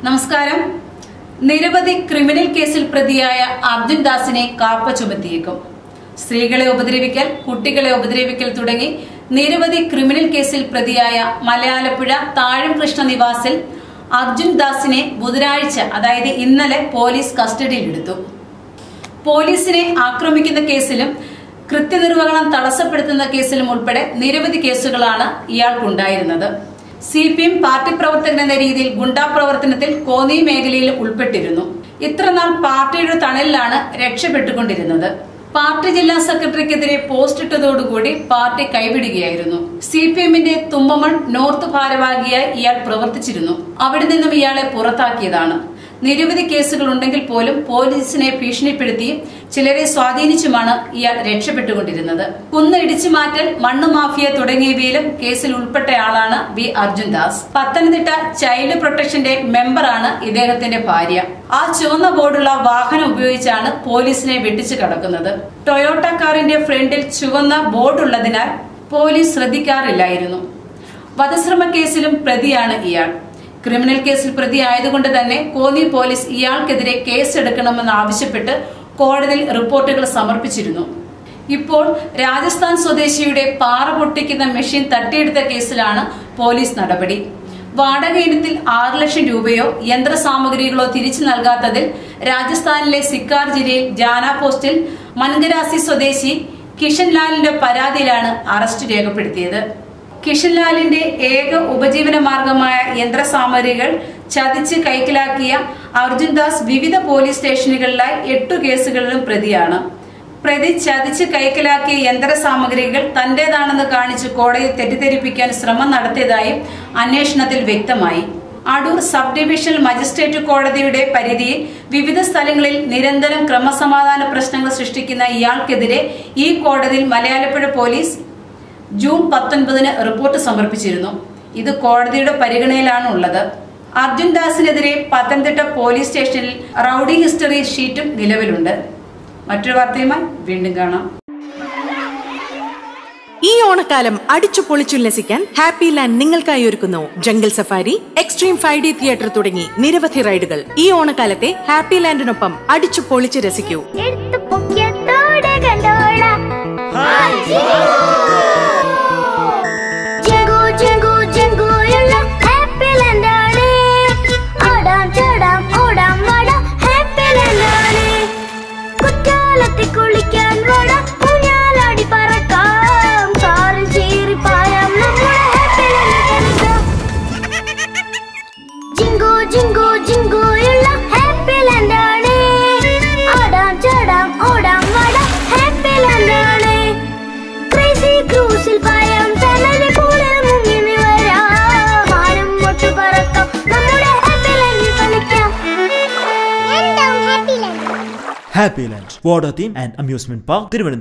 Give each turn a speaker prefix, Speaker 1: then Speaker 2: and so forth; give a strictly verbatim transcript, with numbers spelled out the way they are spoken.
Speaker 1: നമസ്കാരം. നിരവധി ക്രിമിനൽ കേസിൽ പ്രതിയായ അർജുൻ ദാസിനെ കാപ്പ ചുമത്തിയേക്കും. സ്ത്രീകളെ ഉപദ്രവിക്കൽ, കുട്ടികളെ ഉപദ്രവിക്കൽ തുടങ്ങി നിരവധി ക്രിമിനൽ കേസിൽ പ്രതിയായ മലയാലപ്പുഴ താഴം കൃഷ്ണ നിവാസിൽ അർജുൻ ദാസിനെ ബുധനാഴ്ച അതായത് ഇന്നലെ പോലീസ് കസ്റ്റഡിയിലെടുത്തു. പോലീസിനെ ആക്രമിക്കുന്ന കേസിലും കൃത്യനിർവഹണം തടസ്സപ്പെടുത്തുന്ന കേസിലും ഉൾപ്പെടെ നിരവധി കേസുകളാണ് ഇയാൾക്കുണ്ടായിരുന്നത്. സി പി എം പാർട്ടി പ്രവർത്തകൻ എന്ന രീതിയിൽ ഗുണ്ടാ പ്രവർത്തനത്തിൽ കോന്നി മേഖലയിൽ ഉൾപ്പെട്ടിരുന്നു. ഇത്രനാൾ പാർട്ടിയുടെ തണലിലാണ് രക്ഷപ്പെട്ടുകൊണ്ടിരുന്നത്. പാർട്ടി ജില്ലാ സെക്രട്ടറിക്കെതിരെ പോസ്റ്റ് ഇട്ടതോടുകൂടി പാർട്ടി കൈവിടുകയായിരുന്നു. സി പി എമ്മിന്റെ തുമ്പമൺ നോർത്ത് ഭാരവാഹിയായി ഇയാൾ പ്രവർത്തിച്ചിരുന്നു. അവിടെ നിന്നും ഇയാളെ പുറത്താക്കിയതാണ്. നിരവധി കേസുകൾ ഉണ്ടെങ്കിൽ പോലും പോലീസിനെ ഭീഷണിപ്പെടുത്തിയും ചിലരെ സ്വാധീനിച്ചുമാണ് ഇയാൾ രക്ഷപ്പെട്ടുകൊണ്ടിരുന്നത്. കുന്ന് ഇടിച്ചു മാറ്റൽ, മണ്ണ് മാഫിയ തുടങ്ങിയവയിലും കേസിൽ ഉൾപ്പെട്ടയാളാണ് വി അർജുൻ ദാസ്. പത്തനംതിട്ട ചൈൽഡ് പ്രൊട്ടക്ഷന്റെ മെമ്പറാണ് ഇദ്ദേഹത്തിന്റെ ഭാര്യ. ആ ചുവന്ന ബോർഡുള്ള വാഹനം ഉപയോഗിച്ചാണ് പോലീസിനെ വെട്ടിച്ചു കടക്കുന്നത്. ടൊയോട്ട കാറിന്റെ ഫ്രണ്ടിൽ ചുവന്ന ബോർഡുള്ളതിനാൽ പോലീസ് ശ്രദ്ധിക്കാറില്ലായിരുന്നു. വധശ്രമ കേസിലും പ്രതിയാണ് ഇയാൾ. ക്രിമിനൽ കേസിൽ പ്രതി ആയതുകൊണ്ട് തന്നെ കോന്നി പോലീസ് ഇയാൾക്കെതിരെ കേസെടുക്കണമെന്ന് ആവശ്യപ്പെട്ട് കോടതിയിൽ റിപ്പോർട്ടുകൾ സമർപ്പിച്ചിരുന്നു. ഇപ്പോൾ രാജസ്ഥാൻ സ്വദേശിയുടെ പാറ പൊട്ടിക്കുന്ന മെഷീൻ തട്ടിയെടുത്ത കേസിലാണ് പോലീസ് നടപടി. വാടക ഇനത്തിൽ ആറ് ലക്ഷം രൂപയോ യന്ത്രസാമഗ്രികളോ തിരിച്ചു നൽകാത്തതിൽ രാജസ്ഥാനിലെ സിക്കാർ ജില്ലയിൽ ജാന പോസ്റ്റിൽ മൻഗരാസി സ്വദേശി കിഷൻ ലാലിന്റെ പരാതിയിലാണ് അറസ്റ്റ് രേഖപ്പെടുത്തിയത്. കിഷൻ ലാലിന്റെ ഏക ഉപജീവന മാർഗമായ യന്ത്രസാമഗ്രികൾ ചതിച്ച് കൈക്കലാക്കിയ അർജുൻ ദാസ് വിവിധ പോലീസ് സ്റ്റേഷനുകളിലായി എട്ടു കേസുകളിലും പ്രതിയാണ്. പ്രതി ചതിച്ച് കൈക്കലാക്കിയ യന്ത്രസാമഗ്രികൾ തന്റേതാണെന്ന് കാണിച്ച് കോടതിയെ തെറ്റിദ്ധരിപ്പിക്കാൻ ശ്രമം നടത്തിയതായും അന്വേഷണത്തിൽ വ്യക്തമായി. അടൂർ സബ് ഡിവിഷണൽ മജിസ്ട്രേറ്റ് കോടതിയുടെ പരിധിയിൽ വിവിധ സ്ഥലങ്ങളിൽ നിരന്തരം ക്രമസമാധാന പ്രശ്നങ്ങൾ സൃഷ്ടിക്കുന്ന ഇയാൾക്കെതിരെ ഈ കോടതിയിൽ മലയാലപ്പുഴ പോലീസ് ജൂൺ പത്തൊൻപതിന് റിപ്പോർട്ട് സമർപ്പിച്ചിരുന്നു. ഇത് കോടതിയുടെ പരിഗണനയിലാണ് ഉള്ളത്. അർജുൻ ദാസിനെതിരെ പത്തനംതിട്ട പോലീസ് സ്റ്റേഷനിൽ റൌഡി ഹിസ്റ്ററി ഷീറ്റും നിലവിലുണ്ട്. മറ്റൊരു വാർത്തയുമായി വീണ്ടും കാണാം.
Speaker 2: ഈ ഓണക്കാലം അടിച്ചു പൊളിച്ചുല്ലസിക്കാൻ ഹാപ്പി ലാൻഡ് നിങ്ങൾക്കായി ഒരുക്കുന്നു jungle safari, extreme five D theatre തുടങ്ങി നിരവധി റൈഡുകൾ. ഈ ഓണക്കാലത്തെ ഹാപ്പി ലാൻഡിനൊപ്പം അടിച്ചു പൊളിച്ച് രസിക്കൂ.
Speaker 3: Happy Land, water theme and amusement park, Thiruvananthapuram.